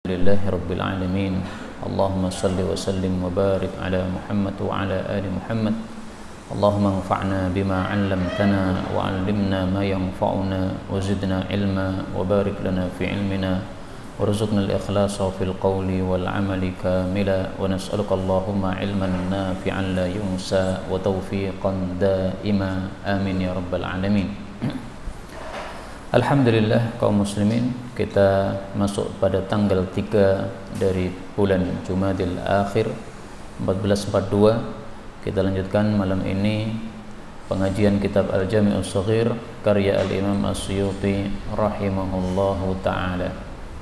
Alhamdulillahi Rabbil Alamin. Allahumma salli wa sallim wa barik ala Muhammad wa ala ali Muhammad. Allahumma anfa'na bima 'allamtana wa 'allimna ma yanfa'una wa zidna ilma wa barik lana fi ilmina warzuqna al-ikhlasa fil qawli wal 'amali kamila wa nas'aluka Allahumma ilman nafi'an la yunsa wa tawfiqan daima amin ya rabbal alamin. Alhamdulillah kaum muslimin, kita masuk pada tanggal 3 dari bulan Jumadil Akhir 1442. Kita lanjutkan malam ini pengajian kitab Al-Jami'us Shaghir karya Al-Imam As-Suyuti rahimahullahu ta'ala.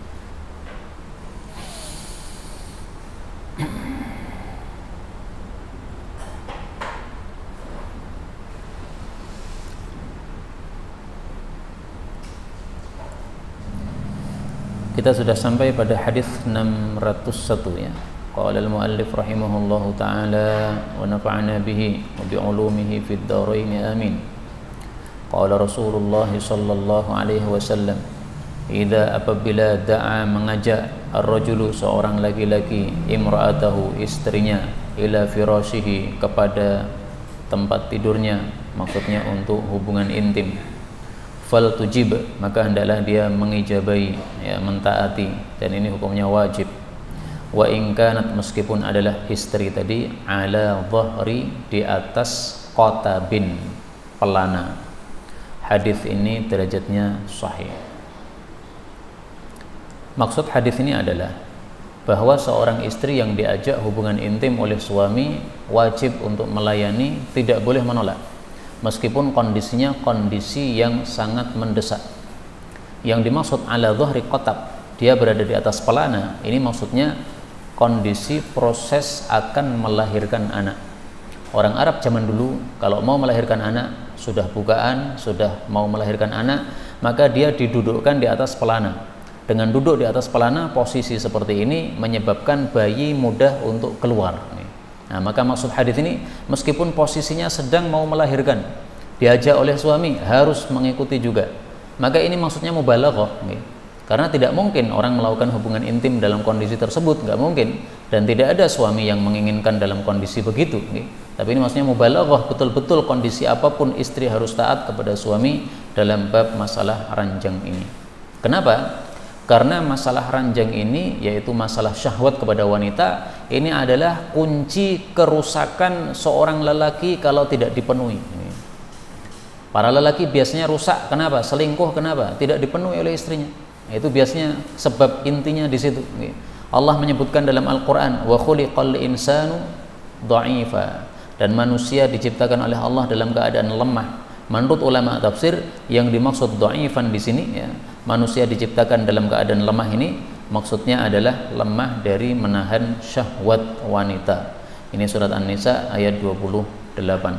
Kita sudah sampai pada hadis 601 ya. Qala al-muallif rahimahullahu taala wa nafa'ana bihi wa bi 'ulumihi fid dharain amin. Qala Rasulullah sallallahu alaihi wasallam, "Idza apabila da'a mengajak ar-rajulu seorang laki-laki imra'atahu istrinya ila firashihi kepada tempat tidurnya, maksudnya untuk hubungan intim, fal tujib maka hendaklah dia mengijabai ya, mentaati, dan ini hukumnya wajib. Wa in kanat meskipun adalah istri tadi ala dhahri di atas qatabin pelana. Hadis ini derajatnya sahih. Maksud hadis ini adalah bahwa seorang istri yang diajak hubungan intim oleh suami wajib untuk melayani, tidak boleh menolak meskipun kondisinya kondisi yang sangat mendesak. Yang dimaksud ala dhahri qatab, dia berada di atas pelana, ini maksudnya kondisi proses akan melahirkan anak. Orang Arab zaman dulu kalau mau melahirkan anak, sudah bukaan, sudah mau melahirkan anak, maka dia didudukkan di atas pelana. Dengan duduk di atas pelana, posisi seperti ini menyebabkan bayi mudah untuk keluar. Nah, maka maksud hadis ini, meskipun posisinya sedang mau melahirkan, diajak oleh suami, harus mengikuti juga. Maka ini maksudnya mubalaghah, karena tidak mungkin orang melakukan hubungan intim dalam kondisi tersebut, nggak mungkin, dan tidak ada suami yang menginginkan dalam kondisi begitu. Tapi ini maksudnya mubalaghah, betul-betul kondisi apapun istri harus taat kepada suami dalam bab masalah ranjang ini. Kenapa? Karena masalah ranjang ini, yaitu masalah syahwat kepada wanita, ini adalah kunci kerusakan seorang lelaki kalau tidak dipenuhi. Para lelaki biasanya rusak, kenapa? Selingkuh, kenapa? Tidak dipenuhi oleh istrinya. Itu biasanya sebab intinya di situ. Allah menyebutkan dalam Al-Quran, wa khuliqal insanu dha'ifa, dan manusia diciptakan oleh Allah dalam keadaan lemah. Menurut ulama tafsir, yang dimaksud dha'ifan di sini ya, manusia diciptakan dalam keadaan lemah ini maksudnya adalah lemah dari menahan syahwat wanita. Ini surat An-Nisa ayat 28.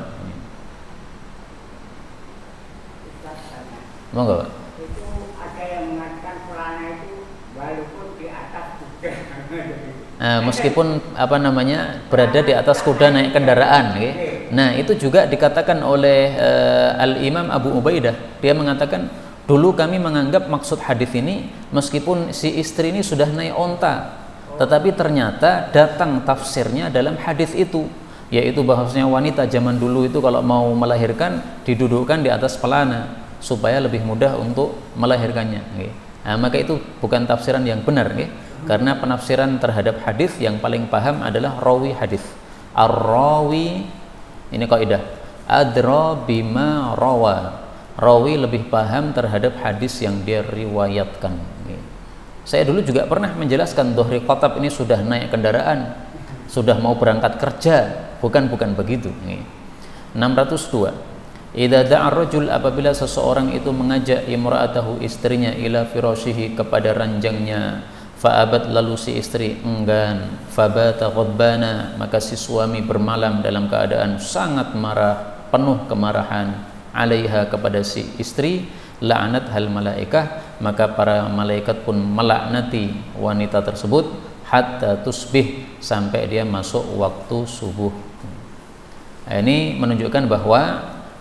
Mau enggak, Pak? Itu ada yang mengatakan pelana itu walaupun di atas kuda. Meskipun berada di atas kuda naik kendaraan, nah itu juga dikatakan oleh Al-Imam Abu Ubaidah. Dia mengatakan, dulu kami menganggap maksud hadis ini meskipun si istri ini sudah naik onta, tetapi ternyata datang tafsirnya dalam hadis itu, yaitu bahwasanya wanita zaman dulu itu kalau mau melahirkan didudukkan di atas pelana supaya lebih mudah untuk melahirkannya. Nah, maka itu bukan tafsiran yang benar, karena penafsiran terhadap hadis yang paling paham adalah rawi hadis. Ar-rawi, ini kaidah, adra bima rawa. Rawi lebih paham terhadap hadis yang dia riwayatkan. Saya dulu juga pernah menjelaskan dhahri qatab ini sudah naik kendaraan, sudah mau berangkat kerja, bukan begitu. 602. Idza da'a ar-rajul, apabila seseorang itu mengajak imra'atahu istrinya ila firashihi kepada ranjangnya, fa'abat lalu si istri enggan, fabata ghadbana maka si suami bermalam dalam keadaan sangat marah, penuh kemarahan, alaiha kepada si istri, la'anat hal malaikah maka para malaikat pun melaknati wanita tersebut, hatta tusbih sampai dia masuk waktu subuh. Nah, ini menunjukkan bahwa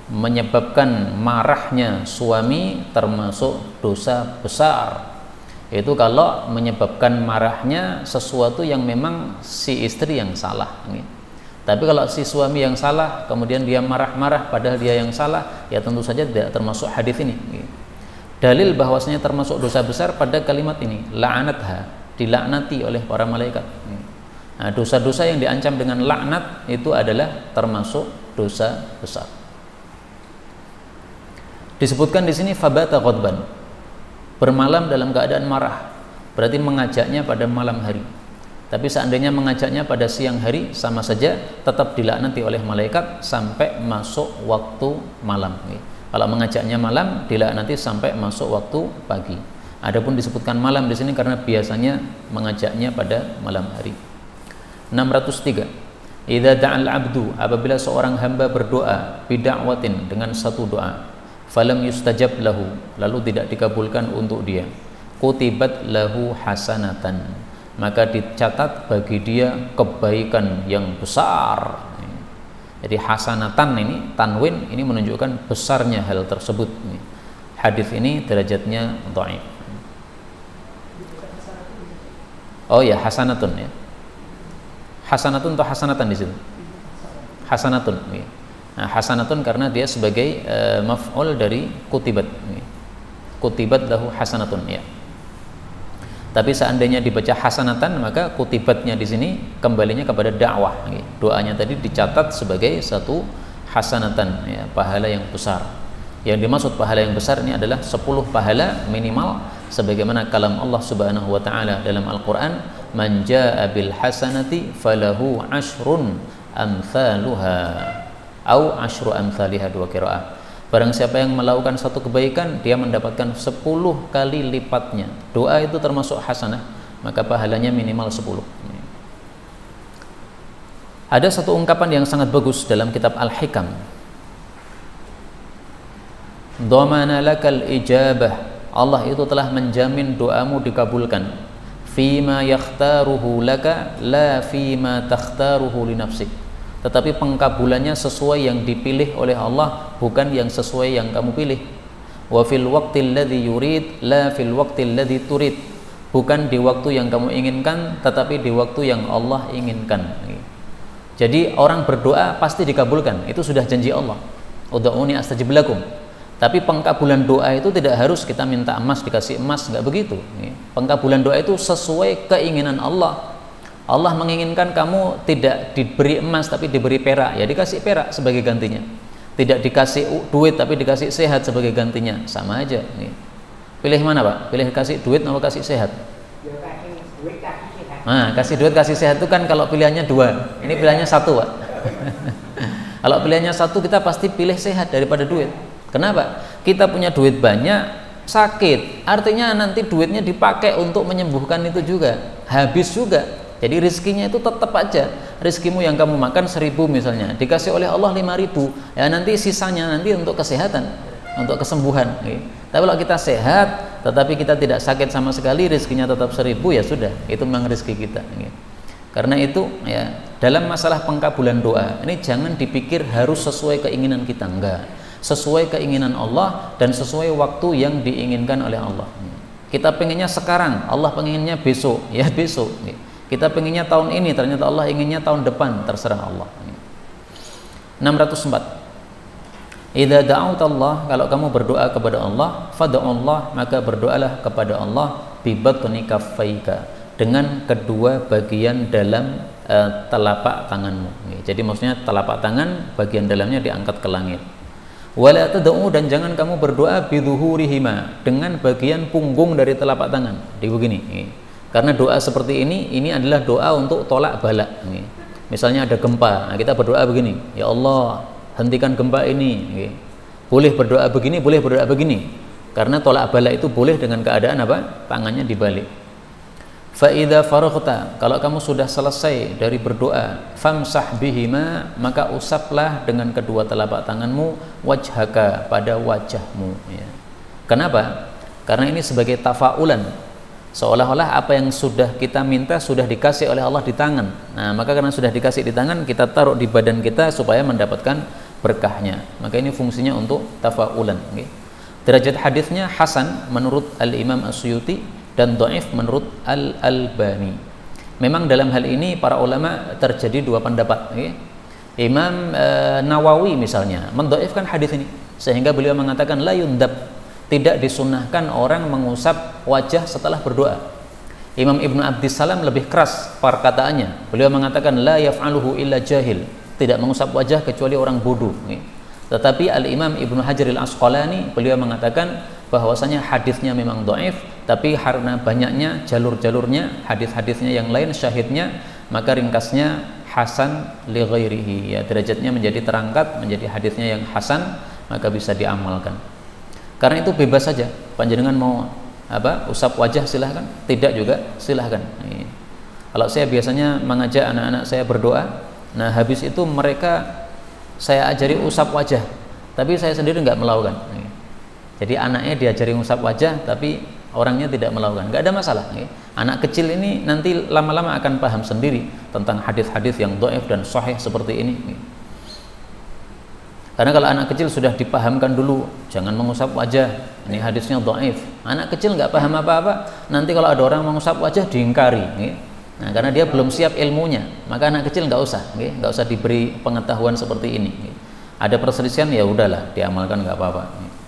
menyebabkan marahnya suami termasuk dosa besar. Itu kalau menyebabkan marahnya sesuatu yang memang si istri yang salah. Tapi kalau si suami yang salah, kemudian dia marah-marah padahal dia yang salah, ya tentu saja tidak termasuk hadis ini. Dalil bahwasanya termasuk dosa besar pada kalimat ini, la'anatha, dilaknati oleh para malaikat. Nah, dosa-dosa yang diancam dengan laknat itu adalah termasuk dosa besar. Disebutkan di sini fabata ghadban, bermalam dalam keadaan marah, berarti mengajaknya pada malam hari. Tapi seandainya mengajaknya pada siang hari, sama saja tetap dilaknati oleh malaikat sampai masuk waktu malam. Kalau mengajaknya malam, dilaknati sampai masuk waktu pagi. Adapun disebutkan malam di sini karena biasanya mengajaknya pada malam hari. 603. Idza da'al 'abdu, apabila seorang hamba berdoa bid'awatin, dengan satu doa, falam yustajab lahu, lalu tidak dikabulkan untuk dia, kutibat lahu hasanatan, maka dicatat bagi dia kebaikan yang besar. Jadi hasanatan ini, tanwin ini menunjukkan besarnya hal tersebut. Hadis ini derajatnya dhaif. Oh ya, hasanatun ya. Hasanatun atau hasanatan di situ? Hasanatun. Nah, hasanatun karena dia sebagai maf'ul dari kutibat. Kutibat lahu hasanatun ya. Tapi seandainya dibaca hasanatan, maka kutibatnya di sini kembalinya kepada dakwah. Doanya tadi dicatat sebagai satu hasanatan, ya, pahala yang besar. Yang dimaksud pahala yang besar ini adalah 10 pahala minimal, sebagaimana kalam Allah Subhanahu wa taala dalam Al-Qur'an, man jaa bil hasanati falahu ashrun amsaluha au asyru amsalihha, 2 qiraah. Barang siapa yang melakukan satu kebaikan, dia mendapatkan 10 kali lipatnya. Doa itu termasuk hasanah, maka pahalanya minimal 10. Ada satu ungkapan yang sangat bagus dalam kitab Al-Hikam. Dhamana lakal ijabah, Allah itu telah menjamin doamu dikabulkan. Fima yakhtaruhu laka la fima takhtaruhu li nafsik. Tetapi pengkabulannya sesuai yang dipilih oleh Allah, bukan yang sesuai yang kamu pilih. Wa fil waqtil ladzi yurid la fil waqtil ladzi turid. Bukan di waktu yang kamu inginkan, tetapi di waktu yang Allah inginkan. Jadi orang berdoa pasti dikabulkan, itu sudah janji Allah. Ud'uni astajib lakum. Tapi pengkabulan doa itu tidak harus kita minta emas dikasih emas, enggak begitu. Pengkabulan doa itu sesuai keinginan Allah. Allah menginginkan kamu tidak diberi emas tapi diberi perak, ya dikasih perak sebagai gantinya. Tidak dikasih duit tapi dikasih sehat sebagai gantinya, sama aja. Pilih mana Pak? Pilih kasih duit atau kasih sehat? Kasih duit, kasih sehat. Nah, kasih duit kasih sehat itu kan kalau pilihannya 2. Ini pilihannya 1 Pak. Kalau pilihannya 1 kita pasti pilih sehat daripada duit. Kenapa? Kita punya duit banyak, sakit, artinya nanti duitnya dipakai untuk menyembuhkan itu juga, habis juga. Jadi rizkinya itu tetap aja, rizkimu yang kamu makan 1000 misalnya, dikasih oleh Allah 5000, ya nanti sisanya nanti untuk kesehatan, untuk kesembuhan. Tapi kalau kita sehat tetapi kita tidak sakit sama sekali, rizkinya tetap 1000, ya sudah, itu memang rizki kita. Karena itu ya, dalam masalah pengkabulan doa ini jangan dipikir harus sesuai keinginan kita, enggak, sesuai keinginan Allah dan sesuai waktu yang diinginkan oleh Allah. Kita pengennya sekarang, Allah pengennya besok, ya besok. Kita pengennya tahun ini, ternyata Allah inginnya tahun depan, terserah Allah. 604. Idza da'autallah, kalau kamu berdoa kepada Allah, fad'ullah, maka berdoalah kepada Allah bi batni kaffaika, dengan kedua bagian dalam telapak tanganmu. Jadi maksudnya telapak tangan bagian dalamnya diangkat ke langit. Wala tad'u, dan jangan kamu berdoa bi dzuhurihima, dengan bagian punggung dari telapak tangan. Di begini. Karena doa seperti ini adalah doa untuk tolak bala. Misalnya ada gempa, nah kita berdoa begini, ya Allah hentikan gempa ini. Boleh berdoa begini, boleh berdoa begini. Karena tolak bala itu boleh dengan keadaan apa? Tangannya dibalik. Fa idza faraghta, kalau kamu sudah selesai dari berdoa, famsah bihima, maka usaplah dengan kedua telapak tanganmu wajhaka, pada wajahmu. Ya. Kenapa? Karena ini sebagai tafaulan. Seolah-olah apa yang sudah kita minta sudah dikasih oleh Allah di tangan. Nah, maka karena sudah dikasih di tangan, kita taruh di badan kita supaya mendapatkan berkahnya. Maka ini fungsinya untuk tafaulan. Derajat hadisnya hasan menurut Al-Imam As-Suyuti, dan dhaif menurut Al-Albani. Memang dalam hal ini para ulama terjadi dua pendapat. Imam Nawawi misalnya mendhaifkan hadis ini sehingga beliau mengatakan la yundab, tidak disunnahkan orang mengusap wajah setelah berdoa. Imam Ibnu Abdissalam lebih keras perkataannya. Beliau mengatakan la yaf'aluhu illa jahil, tidak mengusap wajah kecuali orang bodoh. Tetapi Al-Imam Ibnu Hajar Al-Asqalani beliau mengatakan bahwasanya hadisnya memang dhaif, tapi karena banyaknya jalur-jalurnya, hadis-hadisnya yang lain syahidnya, maka ringkasnya hasan li ghairihi, ya, derajatnya menjadi terangkat menjadi hadisnya yang hasan, maka bisa diamalkan. Karena itu bebas saja, panjenengan mau usap wajah silahkan, tidak juga silahkan. Kalau saya biasanya mengajak anak-anak saya berdoa, nah habis itu mereka saya ajari usap wajah, tapi saya sendiri nggak melakukan. Jadi anaknya diajari usap wajah, tapi orangnya tidak melakukan. Nggak ada masalah. Anak kecil ini nanti lama-lama akan paham sendiri tentang hadis-hadis yang dhaif dan sahih seperti ini. Karena kalau anak kecil sudah dipahamkan dulu, jangan mengusap wajah, ini hadisnya dhaif. Anak kecil nggak paham apa-apa, nanti kalau ada orang mengusap wajah diingkari. Nah, karena dia belum siap ilmunya, maka anak kecil nggak usah diberi pengetahuan seperti ini. Ada perselisihan, ya udahlah, diamalkan nggak apa-apa.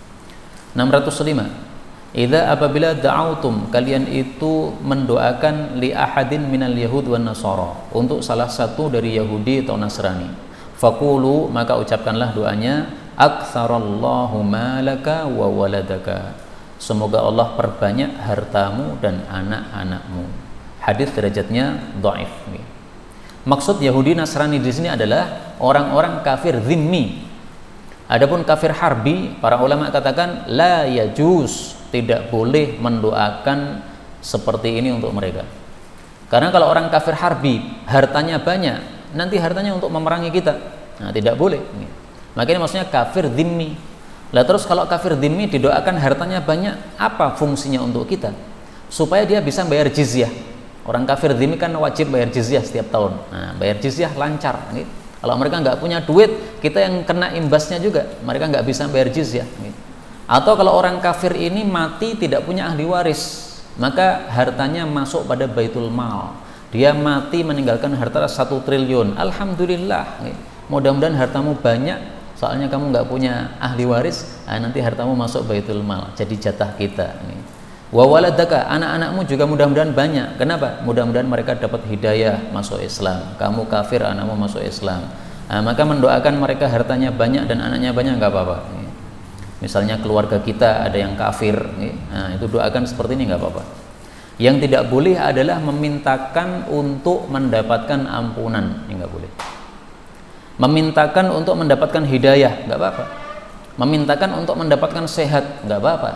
605. Idza apabila da'autum, kalian itu mendoakan li ahadin minal yahud wan nasara, untuk salah satu dari Yahudi atau Nasrani. Faqulu, maka ucapkanlah doanya, aktsarallahu malaka wa waladaka, semoga Allah perbanyak hartamu dan anak-anakmu. Hadis derajatnya dhaif. Maksud Yahudi Nasrani di sini adalah orang-orang kafir zimmi. Adapun kafir harbi, para ulama katakan la yajuz, tidak boleh mendoakan seperti ini untuk mereka. Karena kalau orang kafir harbi hartanya banyak, nanti hartanya untuk memerangi kita. Nah, tidak boleh. Makanya maksudnya kafir zimmi. Lah terus kalau kafir zimmi didoakan hartanya banyak, apa fungsinya untuk kita? Supaya dia bisa bayar jizyah. Orang kafir zimmi kan wajib bayar jizyah setiap tahun. Nah, bayar jizyah lancar. Kalau mereka nggak punya duit, kita yang kena imbasnya juga. Mereka nggak bisa bayar jizyah. Atau kalau orang kafir ini mati tidak punya ahli waris, maka hartanya masuk pada baitul mal. Dia mati meninggalkan harta 1 triliun. Alhamdulillah. Mudah-mudahan hartamu banyak, soalnya kamu nggak punya ahli waris. Nanti hartamu masuk baitul mal, jadi jatah kita. Wa waladaka, anak-anakmu juga mudah-mudahan banyak. Kenapa? Mudah-mudahan mereka dapat hidayah masuk Islam. Kamu kafir, anakmu masuk Islam. Maka mendoakan mereka hartanya banyak dan anaknya banyak nggak apa-apa. Misalnya keluarga kita ada yang kafir, itu doakan seperti ini nggak apa-apa. Yang tidak boleh adalah memintakan untuk mendapatkan ampunan, ini nggak boleh. Memintakan untuk mendapatkan hidayah, nggak apa-apa. Memintakan untuk mendapatkan sehat, nggak apa-apa.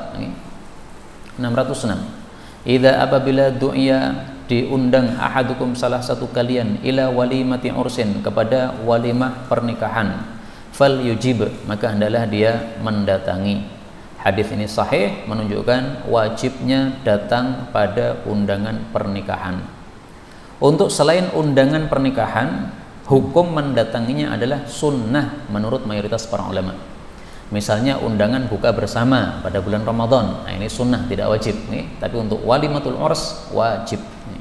606. Idza apabila du'ya, diundang ahadukum salah satu kalian ila walimati ursin, kepada walimah pernikahan, fal yujib, maka hendaklah dia mendatangi. Hadis ini sahih, menunjukkan wajibnya datang pada undangan pernikahan. Untuk selain undangan pernikahan, hukum mendatanginya adalah sunnah menurut mayoritas para ulama. Misalnya undangan buka bersama pada bulan Ramadan, nah ini sunnah, tidak wajib. Tapi untuk walimatul urs wajib.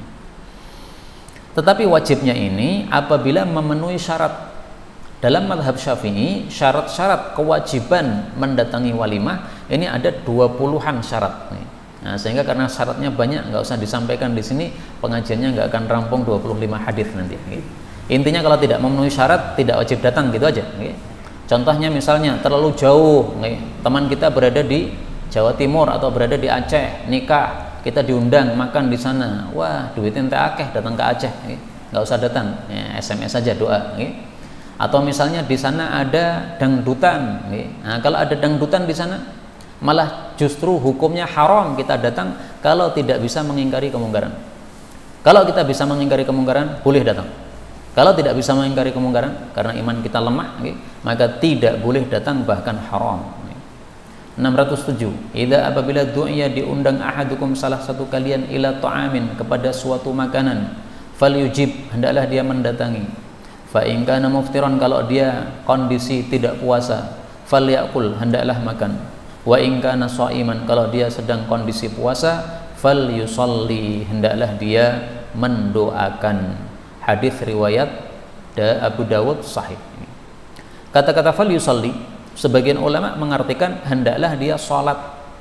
Tetapi wajibnya ini apabila memenuhi syarat. Dalam mazhab Syafi'i, syarat-syarat kewajiban mendatangi walimah ini ada 20-an syarat. Nah, sehingga karena syaratnya banyak, nggak usah disampaikan di sini, pengajiannya nggak akan rampung 25 hadis nanti. Intinya kalau tidak memenuhi syarat tidak wajib datang, gitu aja. Contohnya misalnya terlalu jauh, teman kita berada di Jawa Timur atau berada di Aceh, nikah, kita diundang makan di sana, wah duitnya ente akeh, datang ke Aceh, nggak usah datang, SMS saja doa. Atau misalnya di sana ada dangdutan, nah kalau ada dangdutan di sana, malah justru hukumnya haram kita datang kalau tidak bisa mengingkari kemungkaran. Kalau kita bisa mengingkari kemungkaran, boleh datang. Kalau tidak bisa mengingkari kemungkaran karena iman kita lemah, maka tidak boleh datang, bahkan haram. 607. Idza apabila du'ya, diundang ahadukum salah satu kalian ila ta'amin, kepada suatu makanan, falyujib, hendaklah dia mendatangi. Fa in kana muftiran, kalau dia kondisi tidak puasa, falyakul, hendaklah makan. Wa in kana shaiman, kalau dia sedang kondisi puasa, fal yusalli, hendaklah dia mendoakan. Hadis riwayat Abu Dawud sahih. Kata-kata fal yusalli, sebagian ulama mengartikan hendaklah dia sholat.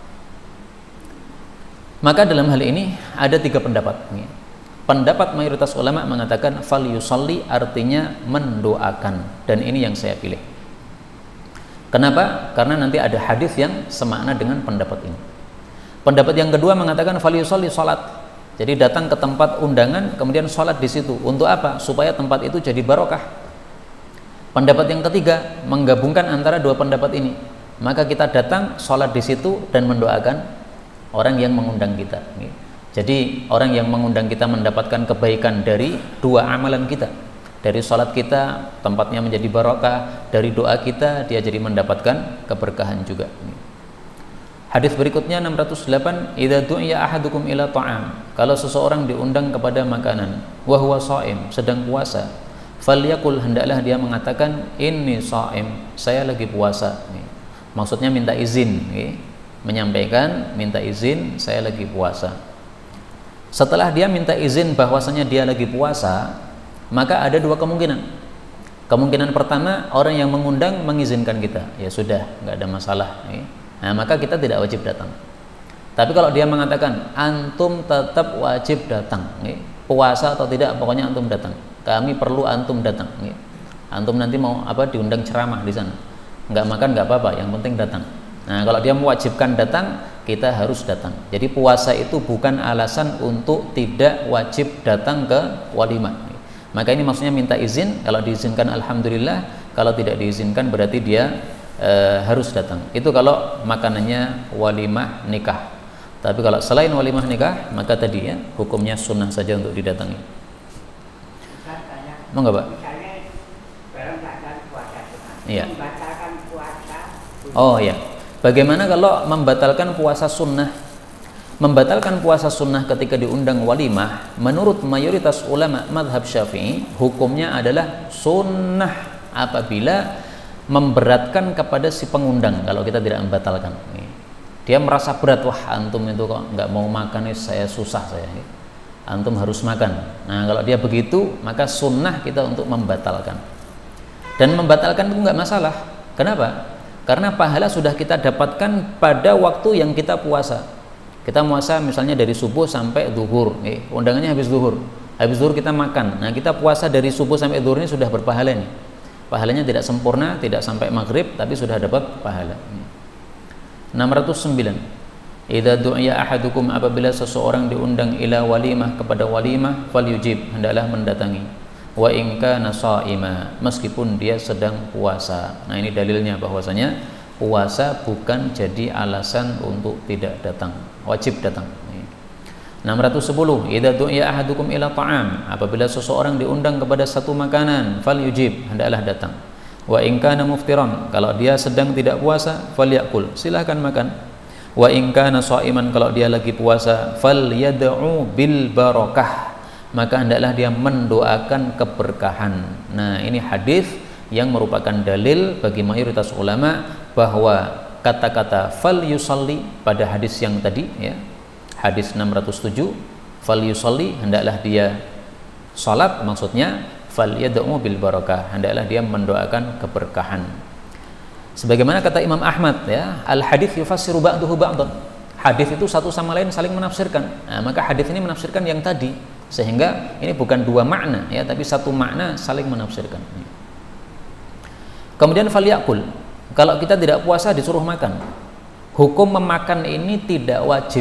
Maka dalam hal ini ada 3 pendapat. Pendapat mayoritas ulama mengatakan fal yusalli artinya mendoakan, dan ini yang saya pilih. Kenapa? Karena nanti ada hadis yang semakna dengan pendapat ini. Pendapat yang kedua mengatakan fal yusalli, sholat. Jadi datang ke tempat undangan kemudian sholat di situ. Untuk apa? Supaya tempat itu jadi barokah. Pendapat yang ketiga menggabungkan antara 2 pendapat ini. Maka kita datang sholat di situ dan mendoakan orang yang mengundang kita. Jadi orang yang mengundang kita mendapatkan kebaikan dari 2 amalan kita. Dari sholat kita tempatnya menjadi barokah, dari doa kita dia jadi mendapatkan keberkahan juga. Hadis berikutnya 608, idza du'iya ahadukum ila ta'am, kalau seseorang diundang kepada makanan, wa huwa shaim, sedang puasa, falyakul, hendaklah dia mengatakan inni shaim, saya lagi puasa. Maksudnya minta izin, menyampaikan minta izin saya lagi puasa. Setelah dia minta izin bahwasanya dia lagi puasa, maka ada 2 kemungkinan. Kemungkinan pertama, orang yang mengundang mengizinkan kita, ya sudah, nggak ada masalah. Nah, maka kita tidak wajib datang. Tapi kalau dia mengatakan antum tetap wajib datang, puasa atau tidak, pokoknya antum datang. Kami perlu antum datang. Antum nanti mau diundang ceramah di sana. Nggak makan nggak apa-apa, yang penting datang. Nah, kalau dia mewajibkan datang, kita harus datang. Jadi puasa itu bukan alasan untuk tidak wajib datang ke walimah. Maka ini maksudnya minta izin. Kalau diizinkan alhamdulillah, kalau tidak diizinkan berarti dia harus datang. Itu kalau makanannya walimah nikah. Tapi kalau selain walimah nikah, maka tadi ya hukumnya sunnah saja untuk didatangi. Mau nggak, Pak? Misalnya dalam keadaan puasa, Iya. membatalkan puasa. Oh ya. Bagaimana kalau membatalkan puasa sunnah? Membatalkan puasa sunnah ketika diundang walimah, menurut mayoritas ulama madhab Syafi'i, hukumnya adalah sunnah apabila memberatkan kepada si pengundang. Kalau kita tidak membatalkan, dia merasa berat, wah antum itu kok nggak mau makan, saya susah saya, antum harus makan. Nah, kalau dia begitu, maka sunnah kita untuk membatalkan. Dan membatalkan itu nggak masalah. Kenapa? Karena pahala sudah kita dapatkan pada waktu yang kita puasa. Kita puasa misalnya dari subuh sampai zuhur, undangannya habis zuhur. Habis zuhur kita makan. Nah, kita puasa dari subuh sampai zuhur ini sudah berpahala nih. Pahalanya tidak sempurna, tidak sampai maghrib, tapi sudah dapat pahala. 609. Idza du'iya ahadukum, apabila seseorang diundang ila walimah, kepada walimah, falyujib, hendaklah mendatangi. Wa in kana sha'ima, meskipun dia sedang puasa. Nah, ini dalilnya bahwasanya puasa bukan jadi alasan untuk tidak datang, wajib datang. 610. Idza du'iya ahadukum ila ta'am, apabila seseorang diundang kepada satu makanan, falyujib, hendaklah datang. Wa in kana muftiran, kalau dia sedang tidak puasa, falyakul, silahkan makan. Wa in kana sha'iman, kalau dia lagi puasa, falyad'u bil barakah, maka hendaklah dia mendoakan keberkahan. Nah, ini hadis yang merupakan dalil bagi mayoritas ulama bahwa kata-kata fal yusalli pada hadis yang tadi ya, hadis 607, fal yusalli, hendaklah dia salat, maksudnya fal yad'u bil barakah, hendaklah dia mendoakan keberkahan. Sebagaimana kata Imam Ahmad ya, al hadis yufassiru ba'duhu ba'dan. Hadis itu satu sama lain saling menafsirkan. Nah, maka hadis ini menafsirkan yang tadi, sehingga ini bukan 2 makna ya, tapi satu makna saling menafsirkan. Kemudian falyakul, kalau kita tidak puasa disuruh makan. Hukum memakan ini tidak wajib.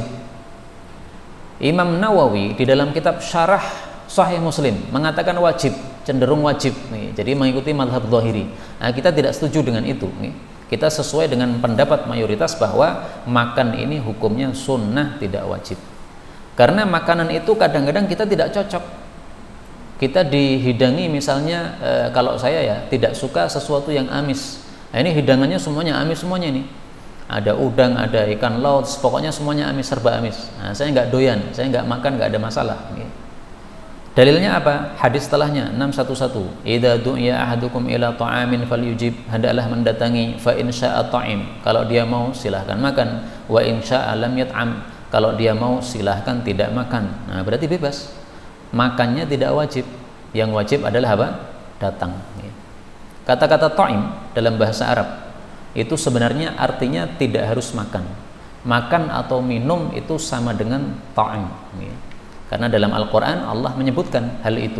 Imam Nawawi di dalam kitab Syarah Sahih Muslim mengatakan wajib, cenderung wajib nih. Jadi mengikuti mazhab Zahiri. Nah, kita tidak setuju dengan itu nih. Kita sesuai dengan pendapat mayoritas bahwa makan ini hukumnya sunnah, tidak wajib. Karena makanan itu kadang-kadang kita tidak cocok. Kita dihidangi misalnya kalau saya ya tidak suka sesuatu yang amis. Nah, ini hidangannya semuanya amis semuanya ini. Ada udang, ada ikan laut, pokoknya semuanya amis, serba amis. Nah, saya nggak doyan, saya nggak makan, nggak ada masalah. Dalilnya apa? Hadis setelahnya 611. Idza du'iya ahadukum ila ta'amin falyujib, hendaklah mendatangi, fa in syaa ta'im, kalau dia mau silahkan makan, wa in syaa lam yat'am, Kalau dia mau silahkan tidak makan. Nah, berarti bebas. Makannya tidak wajib. Yang wajib adalah apa? Datang. Kata-kata ta'im dalam bahasa Arab itu sebenarnya artinya tidak harus makan. Makan atau minum itu sama dengan ta'im. Karena dalam Al-Quran Allah menyebutkan hal itu.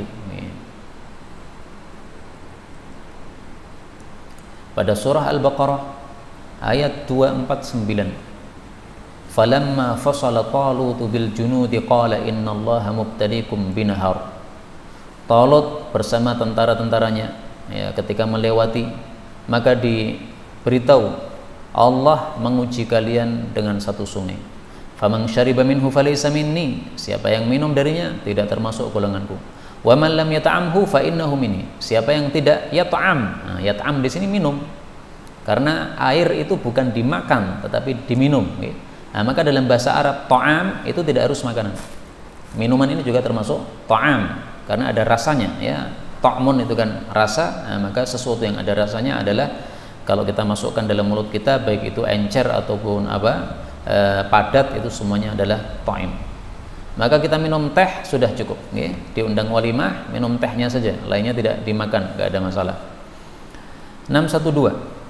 Pada surah Al-Baqarah ayat 249, falamma fasala Talut bil junudi qala innallaha mubtaliikum binahar. Talut bersama tentara-tentaranya ketika melewati, maka diberitahu Allah menguji kalian dengan satu sungai. Faman syariba minhu falaysa minni, siapa yang minum darinya tidak termasuk golonganku. Wa man lam yata'amhu fa innahu minni, siapa yang tidak yata'am. Nah, yata'am di sini minum. Karena air itu bukan dimakan tetapi diminum. Nah, maka dalam bahasa Arab ta'am itu tidak harus makanan. Minuman ini juga termasuk ta'am karena ada rasanya ya. Ta'mun itu kan rasa. Nah, maka sesuatu yang ada rasanya adalah kalau kita masukkan dalam mulut kita, baik itu encer ataupun padat, itu semuanya adalah ta'im. Maka kita minum teh sudah cukup, diundang walimah minum tehnya saja, lainnya tidak dimakan, nggak ada masalah. 612.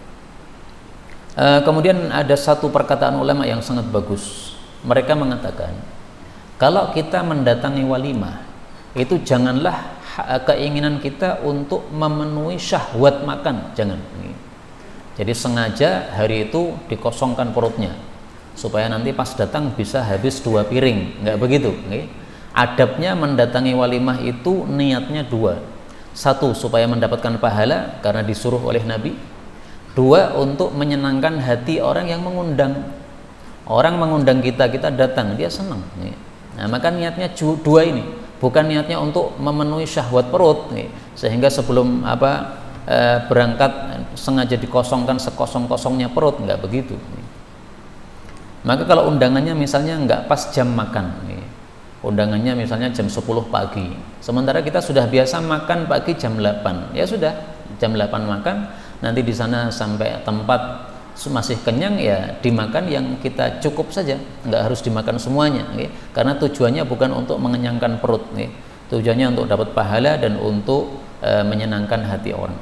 Kemudian ada satu perkataan ulama yang sangat bagus. Mereka mengatakan kalau kita mendatangi walimah itu janganlah keinginan kita untuk memenuhi syahwat makan, jangan. Jadi sengaja hari itu dikosongkan perutnya supaya nanti pas datang bisa habis 2 piring, nggak begitu. Adabnya mendatangi walimah itu niatnya 2. 1 supaya mendapatkan pahala karena disuruh oleh Nabi. 2 untuk menyenangkan hati orang yang mengundang. Orang mengundang kita datang, dia senang. Nah, maka niatnya 2 ini, bukan niatnya untuk memenuhi syahwat perut sehingga sebelum berangkat sengaja dikosongkan sekosong-kosongnya perut, nggak begitu. Maka kalau undangannya misalnya nggak pas jam makan, undangannya misalnya jam 10 pagi, sementara kita sudah biasa makan pagi jam 8, ya sudah jam 8 makan, nanti di sana sampai tempat masih kenyang ya dimakan yang kita cukup saja, nggak harus dimakan semuanya, karena tujuannya bukan untuk mengenyangkan perut, tujuannya untuk dapat pahala dan untuk menyenangkan hati orang.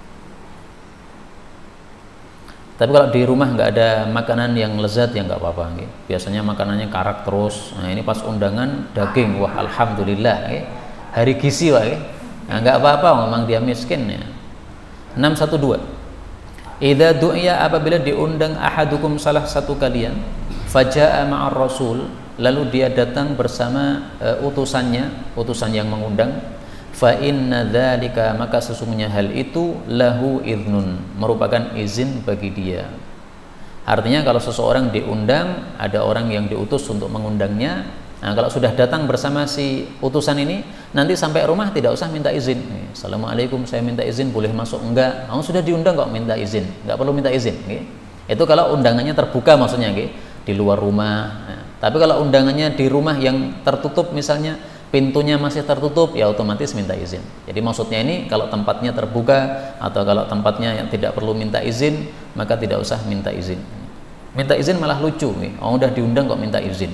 Tapi kalau di rumah nggak ada makanan yang lezat ya nggak apa-apa. Biasanya makanannya karak terus. Nah ini pas undangan daging, wah alhamdulillah. Hari gizi wah. Nah, nggak apa-apa, memang dia miskin ya. 612. Idza du'iya, apabila diundang ahadukum salah satu kalian, faja'a ma'ar rasul, lalu dia datang bersama utusan yang mengundang. Fa inna dzalika, maka sesungguhnya hal itu lahu idnun, merupakan izin bagi dia. Artinya kalau seseorang diundang, ada orang yang diutus untuk mengundangnya. Nah, kalau sudah datang bersama si utusan ini, nanti sampai rumah tidak usah minta izin. Assalamualaikum, saya minta izin, boleh masuk? Enggak. Kamu sudah diundang kok minta izin? Enggak perlu minta izin. Itu kalau undangannya terbuka maksudnya, di luar rumah. Nah, tapi kalau undangannya di rumah yang tertutup misalnya, pintunya masih tertutup, ya otomatis minta izin. Jadi maksudnya ini kalau tempatnya terbuka atau kalau tempatnya yang tidak perlu minta izin, maka tidak usah minta izin. Minta izin malah lucu, udah diundang kok minta izin.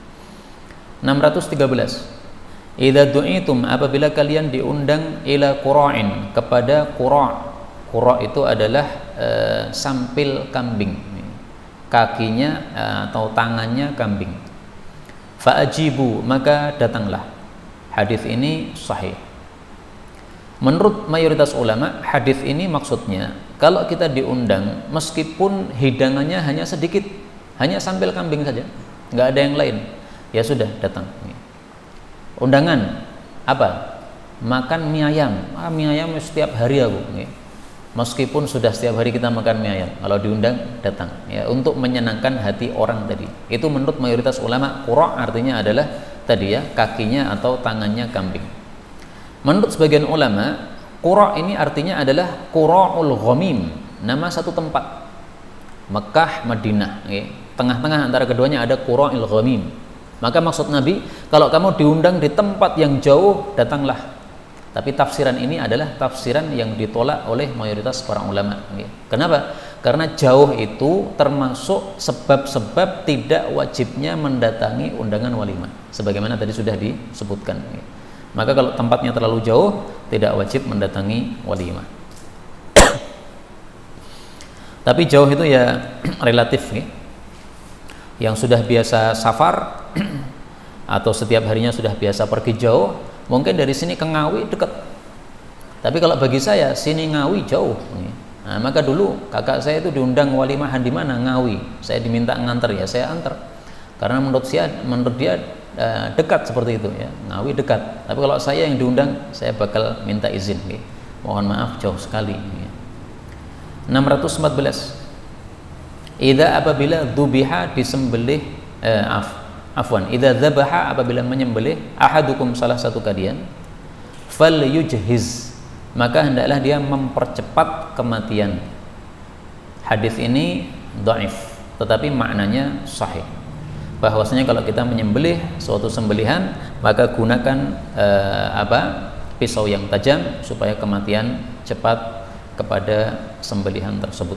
613. Idza du'itum, apabila kalian diundang ila qura'in, kepada qura'. Qura' itu adalah sampil kambing, kakinya atau tangannya kambing. Fa'ajibu, maka datanglah. Hadis ini sahih. Menurut mayoritas ulama, hadis ini maksudnya kalau kita diundang, meskipun hidangannya hanya sedikit, hanya sampil kambing saja, nggak ada yang lain, ya sudah datang. Undangan apa? Makan mie ayam. Mie ayam setiap hari aku. Meskipun sudah setiap hari kita makan mie ayam, kalau diundang datang. Ya, untuk menyenangkan hati orang tadi. Itu menurut mayoritas ulama. Qura' artinya adalah tadi ya, kakinya atau tangannya kambing. Menurut sebagian ulama, qura' ini artinya adalah Qura'ul Ghamim, nama satu tempat, Mekah, Madinah. Tengah-tengah antara keduanya ada Qura'ul Ghamim. Maka maksud Nabi, kalau kamu diundang di tempat yang jauh, datanglah. Tapi tafsiran ini adalah tafsiran yang ditolak oleh mayoritas para ulama. Kenapa? Karena jauh itu termasuk sebab-sebab tidak wajibnya mendatangi undangan walimah, sebagaimana tadi sudah disebutkan. Maka kalau tempatnya terlalu jauh, tidak wajib mendatangi walimah. Tapi jauh itu ya relatif. Yang sudah biasa safar atau setiap harinya sudah biasa pergi jauh, mungkin dari sini ke Ngawi dekat. Tapi kalau bagi saya sini Ngawi jauh. Nah, maka dulu kakak saya itu diundang walimahan di mana? Ngawi. Saya diminta nganter, ya saya antar. Karena menurut dia dekat seperti itu ya. Ngawi dekat. Tapi kalau saya yang diundang, saya bakal minta izin. Mohon maaf jauh sekali. 614. Idza apabila dzubiha disembelih idza dzabaha apabila menyembelih ahadukum salah satu kalian falyujhiz maka hendaklah dia mempercepat kematian. Hadis ini dhaif tetapi maknanya sahih. Bahwasanya kalau kita menyembelih suatu sembelihan maka gunakan pisau yang tajam supaya kematian cepat kepada sembelihan tersebut.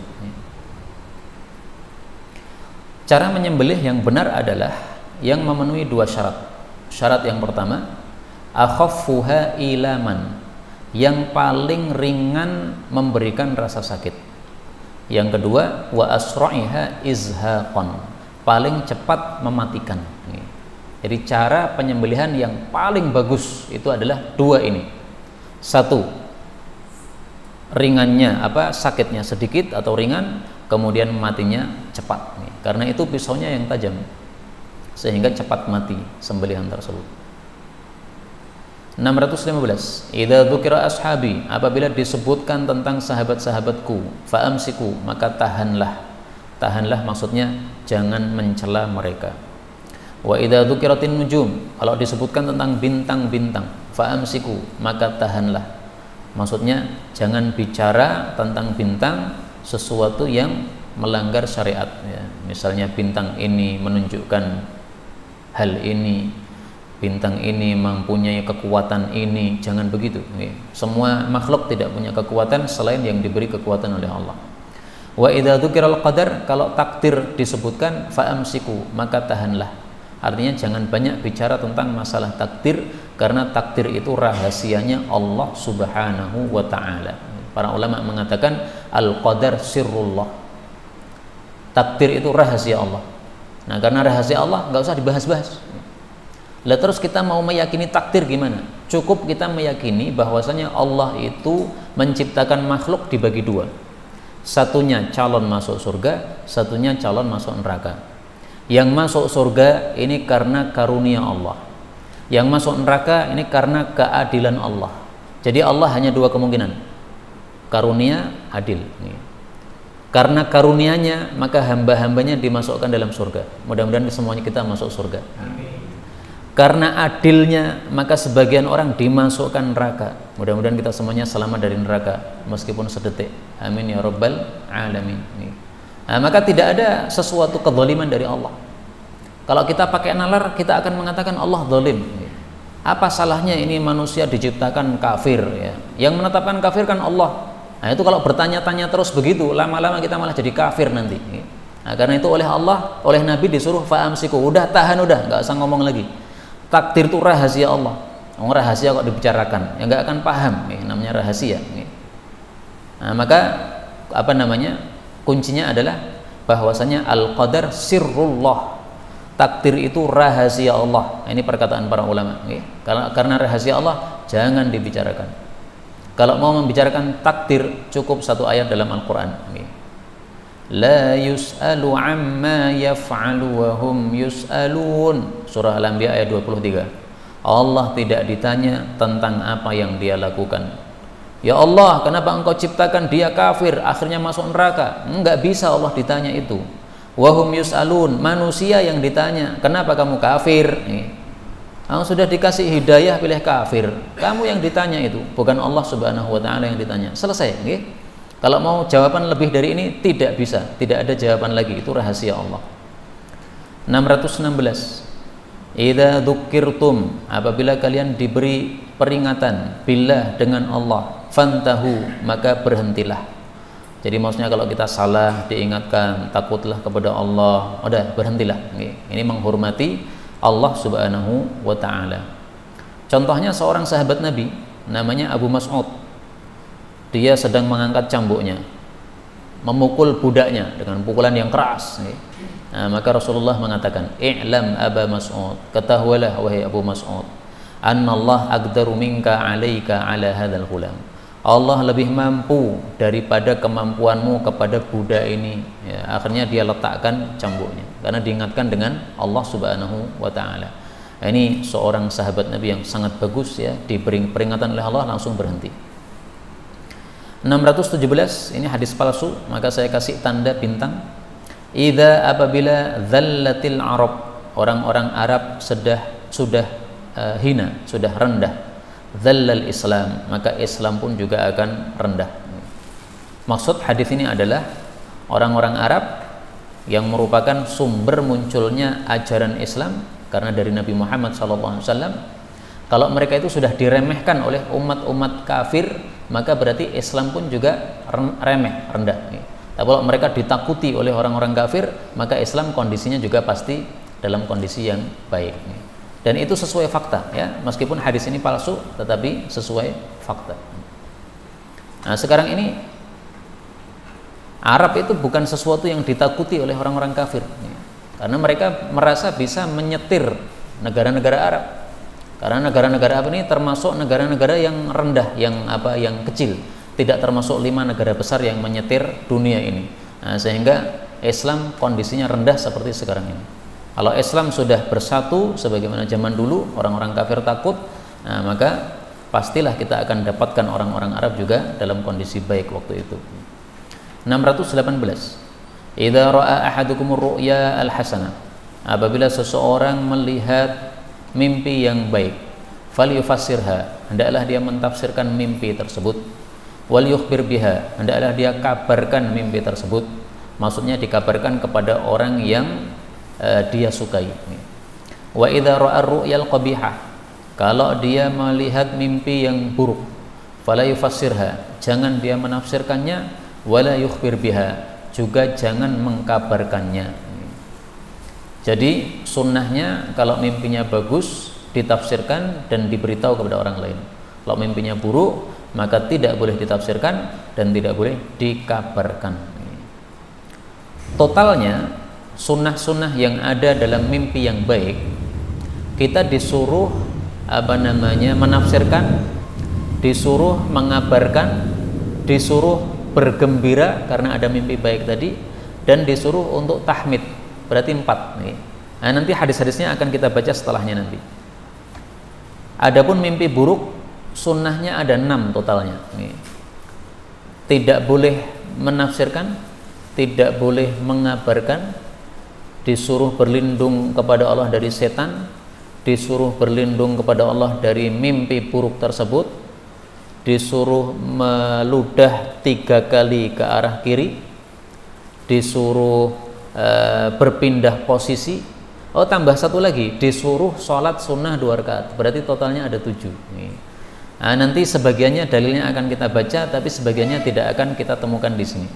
Cara menyembelih yang benar adalah yang memenuhi dua syarat. Syarat yang pertama, akhaffuha ilaman, yang paling ringan memberikan rasa sakit. Yang kedua, wa asra'iha izhaqan, paling cepat mematikan. Jadi cara penyembelihan yang paling bagus itu adalah dua ini. Satu, ringannya sakitnya sedikit atau ringan, kemudian matinya cepat. Karena itu pisaunya yang tajam sehingga cepat mati sembelihan tersebut. 615. Idza dzukira ashabi, apabila disebutkan tentang sahabat-sahabatku, fa'amsiku, maka tahanlah. Tahanlah maksudnya jangan mencela mereka. Wa idza dzukiratin nujum, kalau disebutkan tentang bintang-bintang, fa'amsiku, maka tahanlah. Maksudnya jangan bicara tentang bintang sesuatu yang melanggar syariat ya. Misalnya bintang ini menunjukkan hal ini, bintang ini mempunyai kekuatan ini, jangan begitu ya. Semua makhluk tidak punya kekuatan selain yang diberi kekuatan oleh Allah. Wa idza dzukiral qadar, kalau takdir disebutkan fa'amsiku, maka tahanlah. Artinya jangan banyak bicara tentang masalah takdir, karena takdir itu rahasianya Allah Subhanahu wa ta'ala. Para ulama mengatakan al-qadar sirrullah, takdir itu rahasia Allah. Nah, karena rahasia Allah nggak usah dibahas-bahas. Lah terus kita mau meyakini takdir gimana? Cukup kita meyakini bahwasanya Allah itu menciptakan makhluk dibagi dua. Satunya calon masuk surga, satunya calon masuk neraka. Yang masuk surga ini karena karunia Allah. Yang masuk neraka ini karena keadilan Allah. Jadi Allah hanya dua kemungkinan. Karunia, adil. Karena karunianya maka hamba-hambanya dimasukkan dalam surga. Mudah-mudahan semuanya kita masuk surga. Amin. Karena adilnya maka sebagian orang dimasukkan neraka. Mudah-mudahan kita semuanya selamat dari neraka meskipun sedetik. Amin ya rabbal alamin. Nah, maka tidak ada sesuatu kezaliman dari Allah. Kalau kita pakai nalar, kita akan mengatakan Allah zalim. Apa salahnya ini manusia diciptakan kafir ya? Yang menetapkan kafir kan Allah. Nah, itu kalau bertanya-tanya terus begitu, lama-lama kita malah jadi kafir nanti. Nah, karena itu oleh Allah, oleh Nabi disuruh fa'amsiku, udah tahan, udah, nggak usah ngomong lagi. Takdir itu rahasia Allah. Rahasia kok dibicarakan, ya nggak akan paham. Namanya rahasia. Nah, maka kuncinya adalah bahwasanya al-qadar sirrullah. Takdir itu rahasia Allah. Ini perkataan para ulama. Karena rahasia Allah jangan dibicarakan. Kalau mau membicarakan takdir, cukup satu ayat dalam Al-Quran. La yus'alu amma yaf'alu wa hum yus'alun. Surah Al-Anbiya ayat 23. Allah tidak ditanya tentang apa yang dia lakukan. Ya Allah, kenapa engkau ciptakan dia kafir, akhirnya masuk neraka? Enggak bisa Allah ditanya itu. Wa hum yus'alun, manusia yang ditanya, kenapa kamu kafir? Kamu sudah dikasih hidayah pilih kafir, kamu yang ditanya itu, bukan Allah Subhanahu wa ta'ala yang ditanya. Selesai. Kalau mau jawaban lebih dari ini tidak bisa, tidak ada jawaban lagi, itu rahasia Allah. 616. Idza dzukirtum, apabila kalian diberi peringatan billah dengan Allah, fantahu, maka berhentilah. Jadi maksudnya kalau kita salah diingatkan, takutlah kepada Allah, udah berhentilah. Ini menghormati Allah Subhanahu wa taala. Contohnya seorang sahabat Nabi namanya Abu Mas'ud. Dia sedang mengangkat cambuknya, memukul budaknya dengan pukulan yang keras. Nah, maka Rasulullah mengatakan, "I'lam Aba Mas'ud, ketahuilah wahai Abu Mas'ud, annallah aqdaru minka 'alaika 'ala hadzal ghulam." Allah lebih mampu daripada kemampuanmu kepada budak ini. Ya, akhirnya dia letakkan cambuknya karena diingatkan dengan Allah Subhanahu wa taala. Nah, ini seorang sahabat Nabi yang sangat bagus ya, diberi peringatan oleh Allah langsung berhenti. 617, ini hadis palsu, maka saya kasih tanda bintang. Idza apabila dzallatil Arab, orang-orang Arab sudah hina, sudah rendah, dzallal Islam, maka Islam pun juga akan rendah. Maksud hadis ini adalah orang-orang Arab yang merupakan sumber munculnya ajaran Islam karena dari Nabi Muhammad SAW. Kalau mereka itu sudah diremehkan oleh umat-umat kafir, maka berarti Islam pun juga remeh, rendah. Tapi kalau mereka ditakuti oleh orang-orang kafir, maka Islam kondisinya juga pasti dalam kondisi yang baik. Dan itu sesuai fakta ya, meskipun hadis ini palsu tetapi sesuai fakta. Nah, sekarang ini Arab itu bukan sesuatu yang ditakuti oleh orang-orang kafir ya, karena mereka merasa bisa menyetir negara-negara Arab. Karena negara-negara Arab ini termasuk negara-negara yang rendah, yang kecil, tidak termasuk 5 negara besar yang menyetir dunia ini. Nah, sehingga Islam kondisinya rendah seperti sekarang ini. Kalau Islam sudah bersatu sebagaimana zaman dulu orang-orang kafir takut, nah, maka pastilah kita akan dapatkan orang-orang Arab juga dalam kondisi baik waktu itu. 618. Idza ra'a ahadukumur ru'ya al-hasanah, apabila seseorang melihat mimpi yang baik, falyufassirha, hendaklah dia mentafsirkan mimpi tersebut. Wal yukhbir biha, hendaklah dia kabarkan mimpi tersebut. Maksudnya dikabarkan kepada orang yang dia sukai. Wa idza ra'a ru'yal qabihah, kalau dia melihat mimpi yang buruk, fala yufassirha, jangan dia menafsirkannya, wala yukhbir biha, juga jangan mengkabarkannya. Jadi sunnahnya kalau mimpinya bagus ditafsirkan dan diberitahu kepada orang lain. Kalau mimpinya buruk maka tidak boleh ditafsirkan dan tidak boleh dikabarkan. Totalnya sunnah-sunnah yang ada dalam mimpi yang baik, kita disuruh menafsirkan, disuruh mengabarkan, disuruh bergembira karena ada mimpi baik tadi, dan disuruh untuk tahmid, berarti 4 nih. Nah, nanti hadis-hadisnya akan kita baca setelahnya nanti. Adapun mimpi buruk, sunnahnya ada 6 totalnya. Tidak boleh menafsirkan, tidak boleh mengabarkan, disuruh berlindung kepada Allah dari setan, disuruh berlindung kepada Allah dari mimpi buruk tersebut, disuruh meludah 3 kali ke arah kiri, disuruh berpindah posisi. Oh, tambah 1 lagi, disuruh sholat sunnah 2 rakaat. Berarti totalnya ada 7. Nah, nanti sebagiannya dalilnya akan kita baca, tapi sebagiannya tidak akan kita temukan di sini.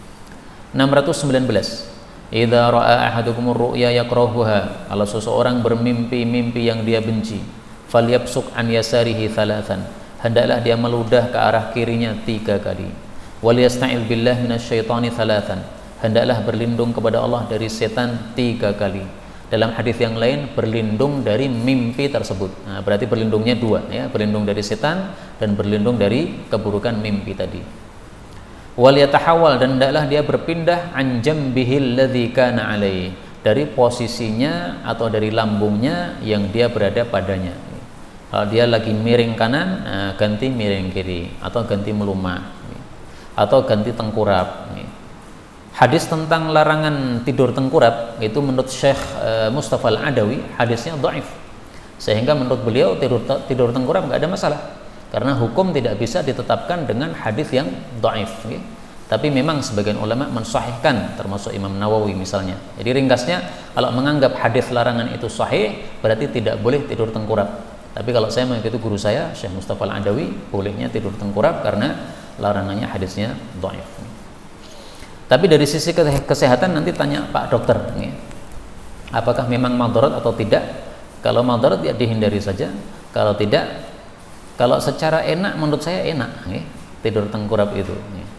619. Idza ra'a ahadukumur ru'ya yakrahuha, kalau seseorang bermimpi mimpi yang dia benci, falyabsuq an yasarihi thalathan, hendaklah dia meludah ke arah kirinya 3 kali. Waliyasta'il billah minasyaitani thalathan, hendaklah berlindung kepada Allah dari setan 3 kali. Dalam hadis yang lain berlindung dari mimpi tersebut. Nah, berarti berlindungnya 2 ya, berlindung dari setan dan berlindung dari keburukan mimpi tadi. Wal yatahawwal, dan hendaklah dia berpindah an jambihil ladzi kana alaihi, dari posisinya atau dari lambungnya yang dia berada padanya. Kalau dia lagi miring kanan, nah, ganti miring kiri, atau ganti melumah, atau ganti tengkurap. Hadis tentang larangan tidur tengkurap itu menurut Syekh Mustafa Al-Adawi hadisnya dhaif, sehingga menurut beliau tidur tengkurap nggak ada masalah, karena hukum tidak bisa ditetapkan dengan hadis yang dhaif. Tapi memang sebagian ulama mensahihkan, termasuk Imam Nawawi misalnya. Jadi ringkasnya, kalau menganggap hadis larangan itu sahih, berarti tidak boleh tidur tengkurap. Tapi kalau saya mengikuti guru saya, Syekh Mustafa Al-Adawi, bolehnya tidur tengkurap karena larangannya hadisnya dhaif. Tapi dari sisi kesehatan nanti tanya Pak Dokter, apakah memang madarat atau tidak? Kalau madarat ya dihindari saja. Kalau tidak, kalau secara enak, menurut saya enak tidur tengkurap itu.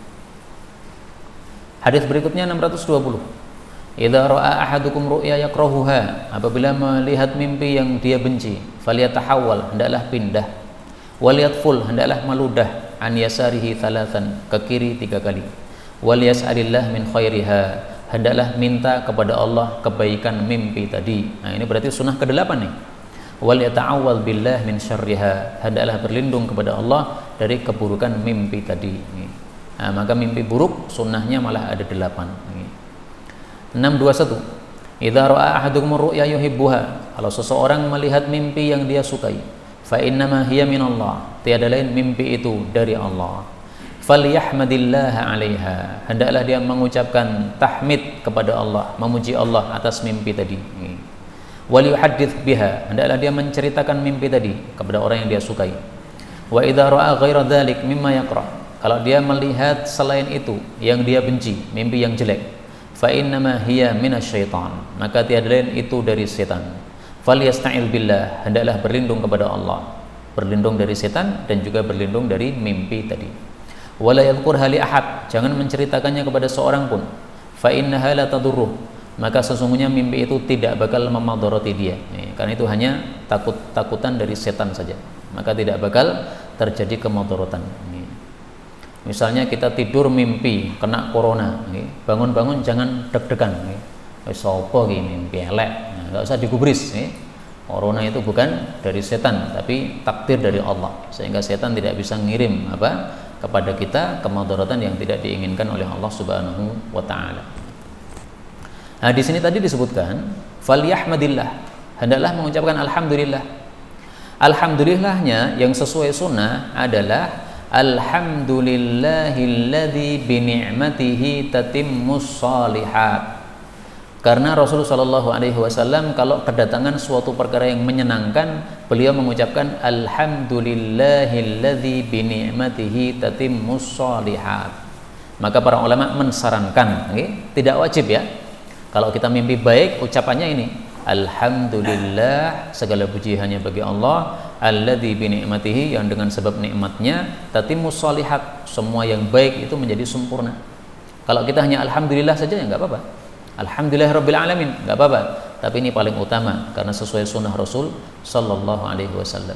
Hadis berikutnya 620. Idza ra'a ahadukum ru'ya yakrahuha, apabila melihat mimpi yang dia benci, falyatahawwal, hendaklah pindah, waliyatful, hendaklah meludah, an yasarihi thalathan, ke kiri 3 kali, waliyas'alillah min khairiha, hendaklah minta kepada Allah kebaikan mimpi tadi. Nah, ini berarti sunnah ke-8 nih. Waliyata'awwal billah min syarriha, hendaklah berlindung kepada Allah dari keburukan mimpi tadi. Nah, maka mimpi buruk sunnahnya malah ada 8. 621. Idza ra'a ahadukum ru'ya yuhibbuha, kalau seseorang melihat mimpi yang dia sukai, fa innama hiya minallah, tiada lain mimpi itu dari Allah. Falyahmadillah 'alaiha, hendaklah dia mengucapkan tahmid kepada Allah, memuji Allah atas mimpi tadi. Wal yuhaddits biha, hendaklah dia menceritakan mimpi tadi kepada orang yang dia sukai. Wa idza ra'a ghaira dzalik mimma yakrah, kalau dia melihat selain itu yang dia benci, mimpi yang jelek, fa innama hiya minasyaitan, maka tiada lain itu dari setan. Falyasta'il billah, hendaklah berlindung kepada Allah, berlindung dari setan dan juga berlindung dari mimpi tadi. Wala yadhkurha li ahad, jangan menceritakannya kepada seorang pun. Fa innaha la tadurruh, maka sesungguhnya mimpi itu tidak bakal memadarati dia. Karena itu hanya takutan dari setan saja, maka tidak bakal terjadi kemudaratan. Misalnya kita tidur mimpi kena corona, bangun-bangun jangan deg-degan, sopo gini mimpi elek, nggak usah digubris. Corona itu bukan dari setan, tapi takdir dari Allah, sehingga setan tidak bisa ngirim kepada kita kemudaratan yang tidak diinginkan oleh Allah Subhanahu wa Ta'ala. Nah, di sini tadi disebutkan falyahmadillah, hendaklah mengucapkan alhamdulillah. Alhamdulillahnya yang sesuai sunnah adalah alhamdulillahilladzi bi ni'matihi tatimmus shalihat. Karena Rasulullah Shallallahu Alaihi Wasallam kalau kedatangan suatu perkara yang menyenangkan, beliau mengucapkan alhamdulillahilladzi bi ni'matihi tatimmus shalihat. Maka para ulama mensarankan, tidak wajib ya. Kalau kita mimpi baik, ucapannya ini, alhamdulillah, segala puji hanya bagi Allah, alladzi bi ni'matihi, yang dengan sebab nikmatnya tatimmus shalihat, semua yang baik itu menjadi sempurna. Kalau kita hanya alhamdulillah saja ya enggak apa-apa. Alhamdulillahirabbil alamin, enggak apa-apa. Tapi ini paling utama karena sesuai sunnah Rasul sallallahu alaihi wasallam.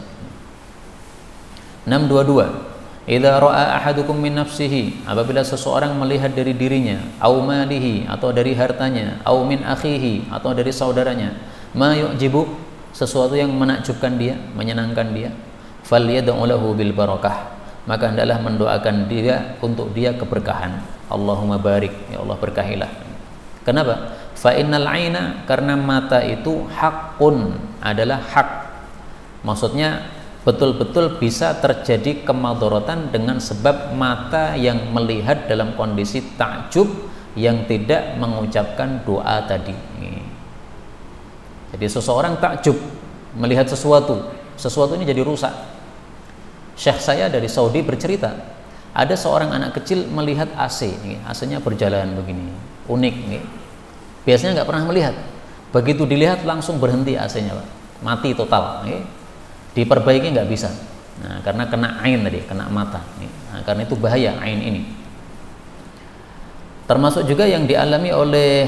622. Idza ra'a ahadukum min nafsihi, apabila seseorang melihat dari dirinya, au malihi, atau dari hartanya, au min akhihi, atau dari saudaranya, ma yu'jibu, sesuatu yang menakjubkan dia, menyenangkan dia, falyad'u lahu bil barakah, maka hendaklah mendoakan dia untuk dia keberkahan. Allahumma barik, ya Allah berkahilah. Kenapa? Fa innal aina, karena mata itu hakun, adalah hak. Maksudnya betul-betul bisa terjadi kemadharatan dengan sebab mata yang melihat dalam kondisi takjub yang tidak mengucapkan doa tadi. Jadi seseorang takjub melihat sesuatu ini jadi rusak. Syekh saya dari Saudi bercerita, ada seorang anak kecil melihat AC, AC-nya berjalan begini, unik. Biasanya nggak pernah melihat. Begitu dilihat langsung berhenti AC-nya, Pak. Mati total. Diperbaiki nggak bisa. Nah, karena kena ain tadi, kena mata. Nah, karena itu bahaya ain ini. Termasuk juga yang dialami oleh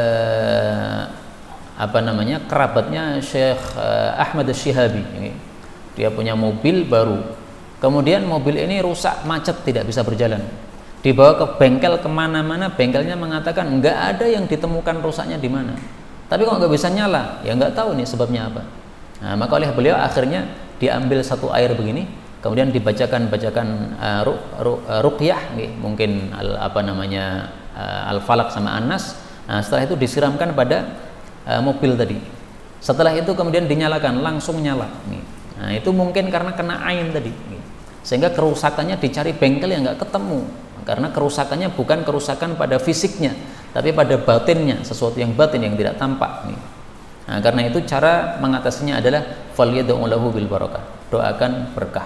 kerabatnya Syekh Ahmad Asy-Syihabi. Dia punya mobil baru. Kemudian mobil ini rusak, macet, tidak bisa berjalan. Dibawa ke bengkel kemana-mana, bengkelnya mengatakan nggak ada yang ditemukan rusaknya di mana. Tapi kok nggak bisa nyala? Ya nggak tahu nih sebabnya apa. Nah, maka oleh beliau akhirnya diambil satu air begini, kemudian dibacakan ruqyah, mungkin Al-Falaq sama An-Nas. Nah, setelah itu disiramkan pada mobil tadi. Setelah itu kemudian dinyalakan, langsung nyala. Nah, itu mungkin karena kena ain tadi. Sehingga kerusakannya dicari bengkel yang nggak ketemu. karena kerusakannya bukan kerusakan pada fisiknya, tapi pada batinnya, sesuatu yang batin yang tidak tampak. Nah, karena itu cara mengatasinya adalah falyad'u lahu bil barakah, doakan berkah.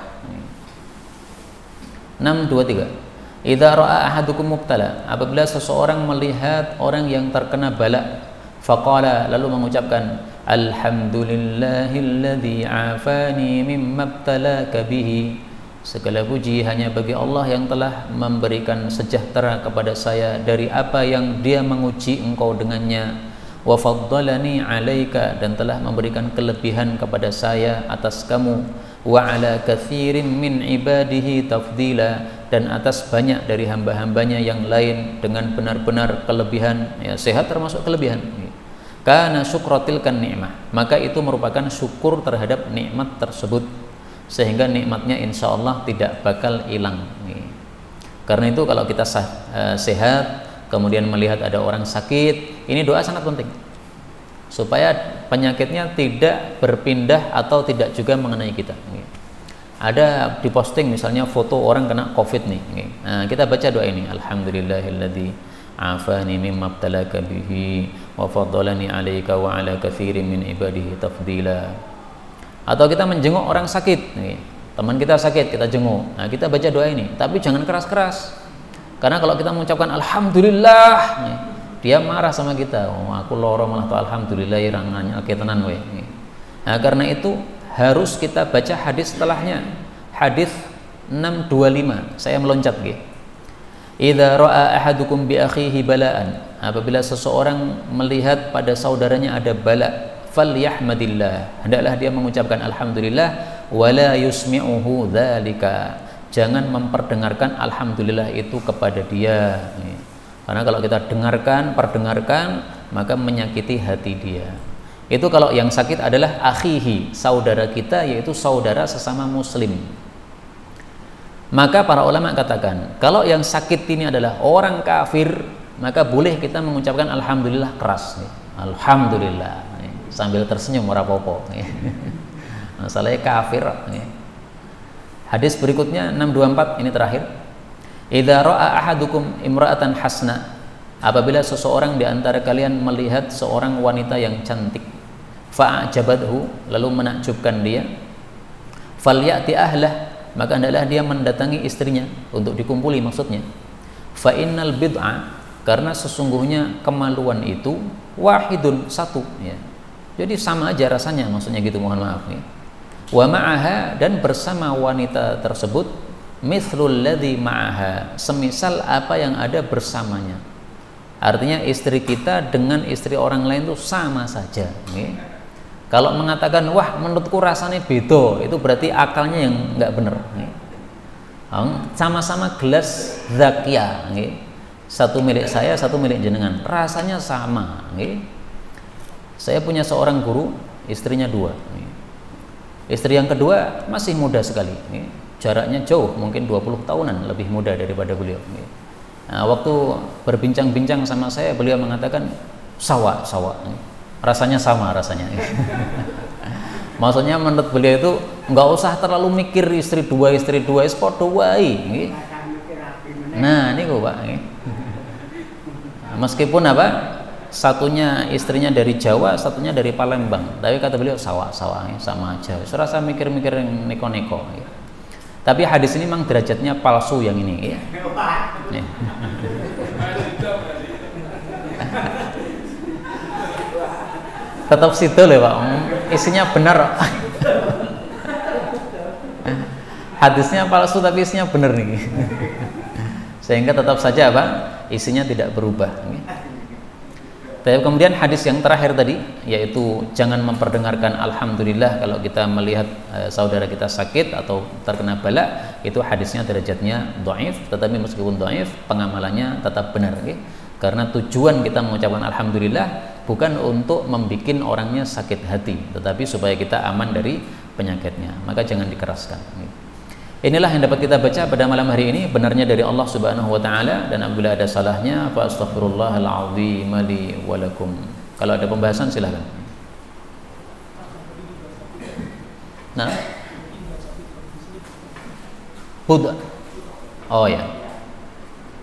623. Idza ra'a ahadukum mubtala, apabila seseorang melihat orang yang terkena bala, faqala, lalu mengucapkan alhamdulillahilladzi afani mimma ibtalaka bihi, segala puji hanya bagi Allah yang telah memberikan sejahtera kepada saya dari apa yang Dia menguji engkau dengannya, wa faddalani 'alaika, dan telah memberikan kelebihan kepada saya atas kamu, wa 'ala katsirin min ibadihi tafdila, dan atas banyak dari hamba-hambanya yang lain dengan benar-benar kelebihan, ya, sehat termasuk kelebihan. Kana syukratil kan ni'mah, maka itu merupakan syukur terhadap nikmat tersebut, sehingga nikmatnya insya Allah tidak bakal hilang. Karena itu kalau kita sehat kemudian melihat ada orang sakit, ini doa sangat penting supaya penyakitnya tidak berpindah atau tidak juga mengenai kita. Ada diposting misalnya foto orang kena COVID nih, nah, kita baca doa ini, alhamdulillahilladzi afani mimma ibtalaka bihi wa faddalani 'alaika wa 'ala katsirin min ibadihi tafdila. Atau kita menjenguk orang sakit, teman kita sakit kita jenguk, nah kita baca doa ini, tapi jangan keras-keras, karena kalau kita mengucapkan alhamdulillah, dia marah sama kita, oh aku loro malah tuh alhamdulillah irangannya ketenan we. Nah karena itu harus kita baca hadis setelahnya, hadis 625, saya meloncat gitu. Idza ra'a ahadukum bi akhihi bala'an, apabila seseorang melihat pada saudaranya ada bala, falyahmadillah, hendaklah dia mengucapkan alhamdulillah, wala yusmi'uhu dzalika, jangan memperdengarkan alhamdulillah itu kepada dia, karena kalau kita perdengarkan maka menyakiti hati dia. Itu kalau yang sakit adalah akhihi, saudara kita, yaitu saudara sesama muslim. Maka para ulama katakan, kalau yang sakit ini adalah orang kafir, maka boleh kita mengucapkan alhamdulillah keras, alhamdulillah, sambil tersenyum rapopo. Masalahnya kafir. Hadis berikutnya 624, ini terakhir. Idza ra'a ahadukum imra'atan hasna, apabila seseorang di antara kalian melihat seorang wanita yang cantik, fa'ajabathu, lalu menakjubkan dia, falyati ahlah, maka hendaklah dia mendatangi istrinya untuk dikumpuli, maksudnya fa innal bid'a, karena sesungguhnya kemaluan itu wahidun, satu, ya. Jadi sama aja rasanya, maksudnya gitu, mohon maaf ya. Wa ma'aha, dan bersama wanita tersebut, mithlul ladzi ma'aha, semisal apa yang ada bersamanya. Artinya istri kita dengan istri orang lain itu sama saja, ya. Kalau mengatakan wah menurutku rasanya beda, itu berarti akalnya yang nggak benar. Sama-sama gelas zakia, satu milik saya, satu milik jenengan, rasanya sama. Saya punya seorang guru, istrinya 2. Istri yang kedua masih muda sekali, jaraknya jauh, mungkin 20 tahunan lebih muda daripada beliau. Nah, waktu berbincang-bincang sama saya, beliau mengatakan sawa, rasanya sama rasanya. Maksudnya menurut beliau itu nggak usah terlalu mikir istri dua podo wae. Nah ini kok Pak, meskipun apa, satunya istrinya dari Jawa, satunya dari Palembang, tapi kata beliau sama aja, serasa mikir-mikir yang neko-neko. Tapi hadis ini memang derajatnya palsu yang ini, ya. Tetap situ loh Pak, isinya benar. Hadisnya palsu tapi isinya benar nih. Sehingga tetap saja apa, isinya tidak berubah. Tapi kemudian hadis yang terakhir tadi, yaitu jangan memperdengarkan alhamdulillah kalau kita melihat saudara kita sakit atau terkena bala, itu hadisnya derajatnya dhaif, tetapi meskipun dhaif pengamalannya tetap benar, okay? Karena tujuan kita mengucapkan alhamdulillah bukan untuk membuat orangnya sakit hati, tetapi supaya kita aman dari penyakitnya, maka jangan dikeraskan. Inilah yang dapat kita baca pada malam hari ini, benarnya dari Allah Subhanahu wa taala, dan apabila ada salahnya fa astaghfirullahal azim li wa lakum. Kalau ada pembahasan silakan. Nah. Buddha. Oh ya.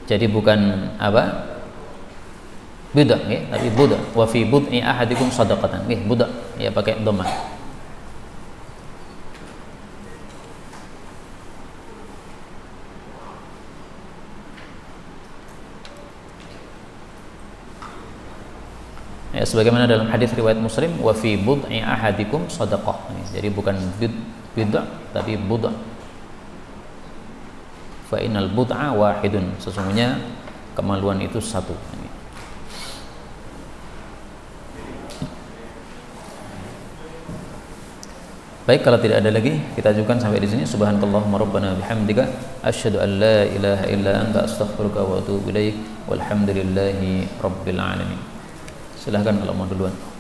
Jadi bukan apa? Bid'ah ya, tapi budak. Wa fi bud'i ahadikum shadaqatan. Nggih, budak ya pakai dhammah. Ya, sebagaimana dalam hadis riwayat Muslim, wa fi bud'i ahadikum shadaqah. Jadi bukan bid'ah tapi budak. Fa innal bud'a wahidun. Sesungguhnya kemaluan itu satu. Baik, kalau tidak ada lagi kita ajukan sampai di sini. Subhanakallahumma rabbana bihamdika asyhadu an la ilaha illa anta astaghfiruka wa atubu ilaik. Walhamdulillahi rabbil alamin. Silahkan kalau mau duluan.